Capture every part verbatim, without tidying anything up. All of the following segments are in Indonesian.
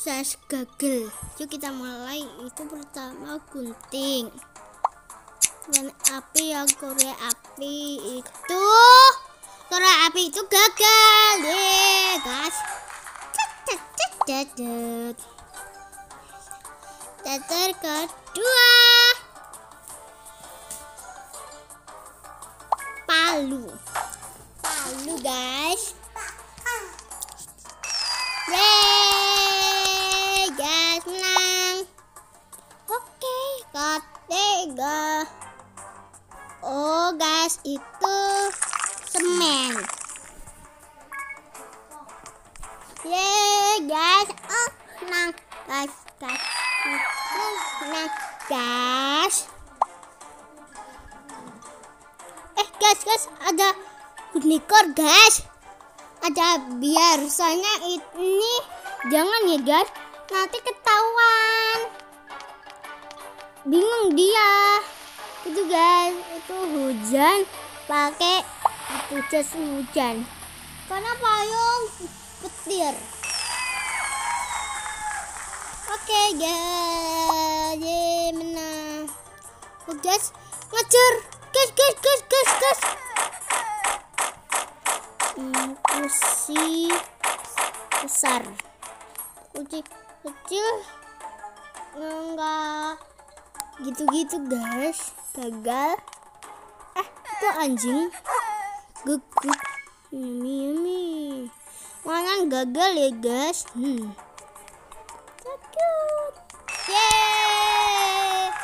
sukses gagal. Yuk kita mulai. Itu pertama gunting dan api yang korek api itu korek api itu gagal deh guys. Teter kedua palu palu guys. Yeay guys, menang. Oke, ketiga. Oh guys, itu semen. Yeay guys, oh menang guys, guys, menang guys. Eh guys, guys ada unicorn guys. Ada biasanya ini jangan ya guys, nanti ketahuan, bingung dia. Itu guys, itu hujan pakai itu jas hujan karena payung petir. Oke guys, ye menang. Oh guys, ngejar guys guys guys guys guys. Hmm, kursi besar, kursi kecil enggak gitu-gitu guys, gagal. Eh itu anjing gugup, yummy yummy. Mana gagal ya guys. Hmm takut. Yeay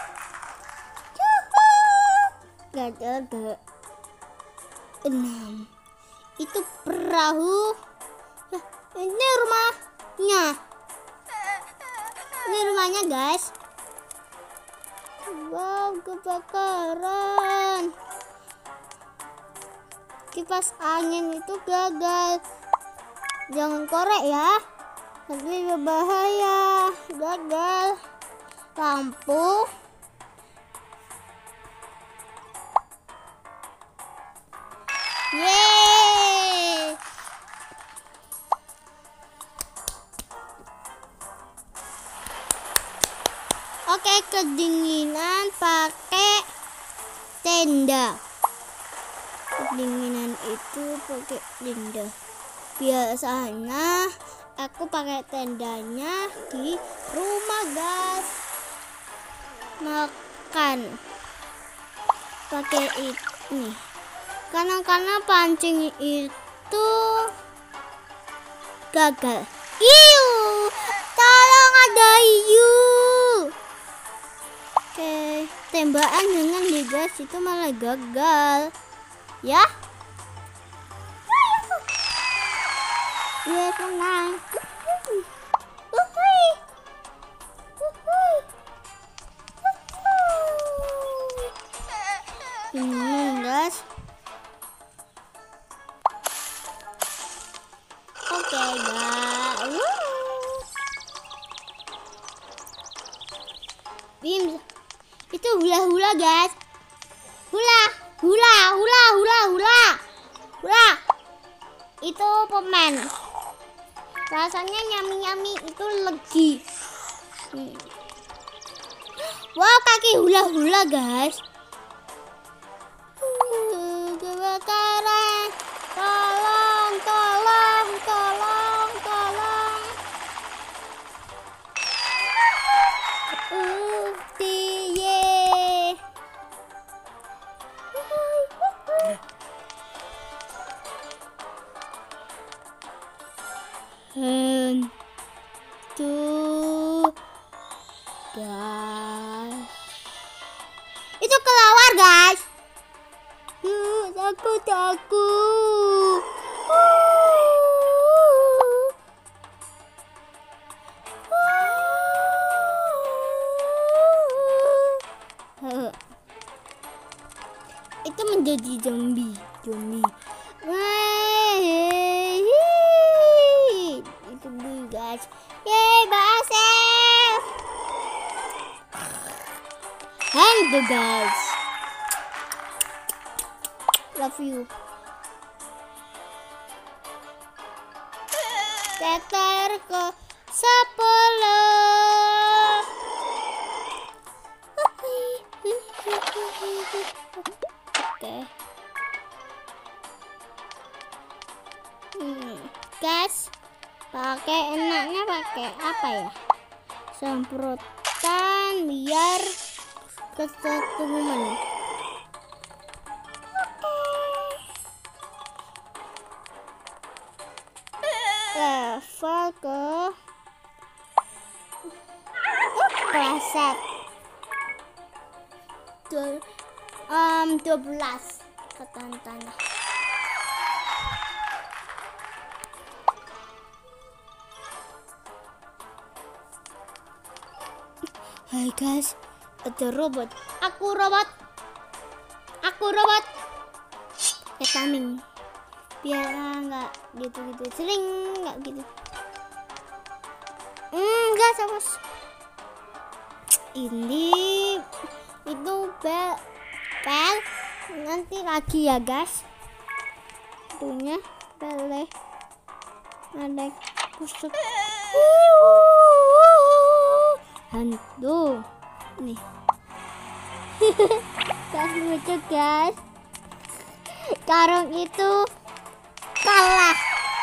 gagal ke enam. Itu perahu. Nah, ini rumahnya. Ini rumahnya guys. Wow, kebakaran. Kipas angin itu gagal. Jangan korek ya, nanti berbahaya. Gagal. Lampu. Yeay. Oke, kedinginan pakai tenda. Kedinginan itu pakai tenda. Biasanya aku pakai tendanya di rumah guys. Makan pakai ini. Karena-karena pancing itu gagal. Iu, tolong ada iu. Oke, tembakan jangan digas, itu malah gagal. Ya? Yes, menang. Uhuy. Uhuy. Ini guys. Oke guys. Bim, itu hula-hula guys. Hula, hula, hula, hula, hula, hula. Itu permen. Rasanya nyami-nyami, itu legi. Hmm. Wow, kaki hula-hula guys. Uh, kebakaran. Tolong, tolong, tolong, tolong. Uh, tiye. Hmm, tuh, guys. Itu kelawar guys. Uh, takut takut. Uh. Itu menjadi zombie, zombie. Itu dulu guys. Yeay, berhasil. Hand guys. Love you. Teter ke sepuluh. Oke. Hmm, guys, pakai enaknya pakai apa ya? Semprotan biar kesetuman. Level ke kelas um, dua belas ketantannya. Hai guys, ada robot. Aku robot. Aku robot. Vitamin. Biar nggak gitu-gitu sering nggak gitu. Enggak sama. Ini itu bel bel nanti lagi ya guys. Punya bel ada kusut. Hantu nih. Guys, lucu guys. Karung itu kalah.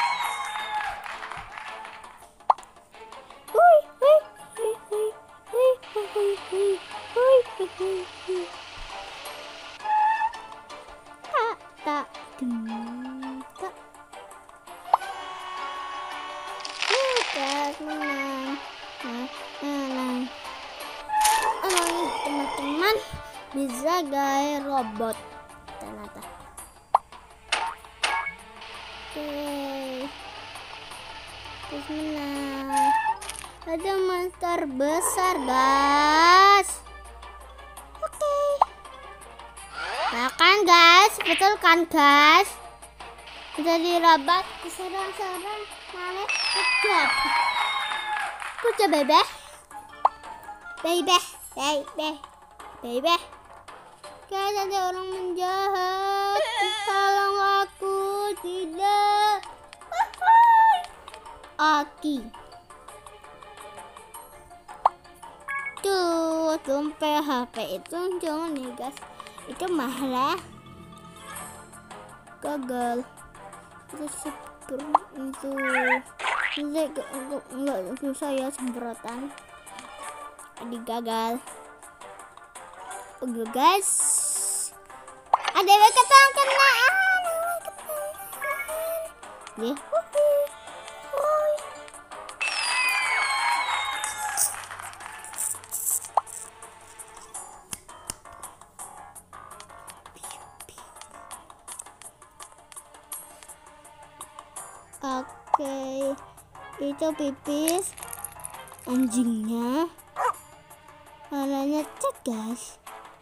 Hui, hui, hui, hui, hui, hui, hui, hui, hui, hui. Tak, tak, dum, tak. Guys, menang. Menang. Oh, teman-teman bisa gaya robot ternyata. Oke, terus menang. Ada monster besar guys. Oke, nah kan guys, betul kan guys? Jadi robot diserang-serang malah kejap. Kejap bebe, bebe, bebe, bebe. Guys, ada orang menjahat. Tolong aku, tidak. Aki. Tuh, dompet H P itu jangan nih guys. Itu mahal. Gagal. Terus itu enggak enggak susah ya semprotan. Jadi gagal. Oke guys. Ada yang ketang kenaan. Nih. Oke, itu pipis anjingnya. Warnanya cat guys.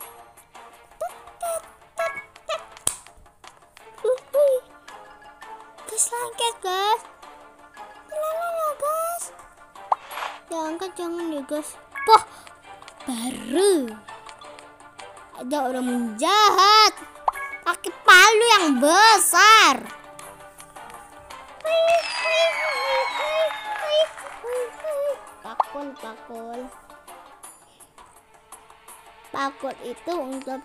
Guys, langket guys. Lalala guys. Jangan kan jangan ya guys. Poh, baru ada orang menjahat pakai palu yang besar. Pakul, pakul. Pakul itu untuk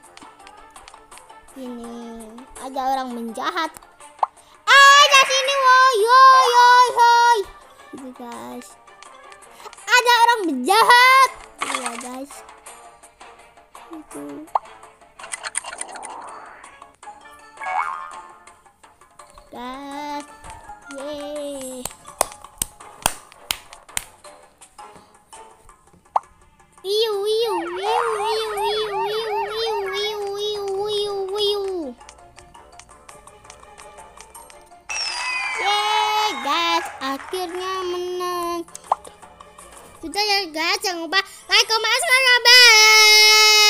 ini. Ada orang menjahat. Ah, di sini woi, woi, woi, woi. Gitu guys. Ada orang menjahat. Iya guys. Itu. Guys. Yeay. Iu iu iu iu iu iu iu iu iu iu. Yeay guys, akhirnya menang. Sudah ya guys, jangan lupa like, comment, subscribe. Bye.